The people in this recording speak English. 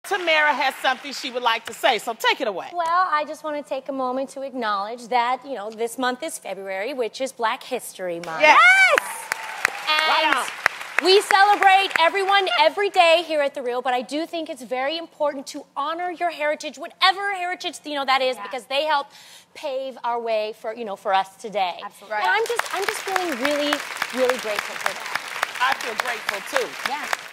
Tamera has something she would like to say, so take it away. Well, I just want to take a moment to acknowledge that, you know, this month is February, which is Black History Month. Yes! And we celebrate everyone every day here at The Real, but I do think it's very important to honor your heritage, whatever heritage, you know, that is, because they help pave our way for, you know, for us today. Absolutely. And I'm just feeling really, really grateful for that. I feel grateful, too. Yeah.